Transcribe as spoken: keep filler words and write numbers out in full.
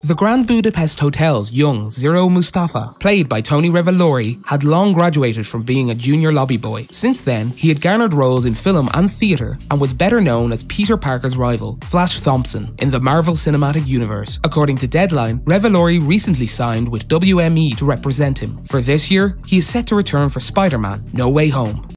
The Grand Budapest Hotel's young Zero Mustafa, played by Tony Revolori, had long graduated from being a junior lobby boy. Since then, he had garnered roles in film and theatre and was better known as Peter Parker's rival, Flash Thompson, in the Marvel Cinematic Universe. According to Deadline, Revolori recently signed with W M E to represent him. For this year, he is set to return for Spider-Man: No Way Home.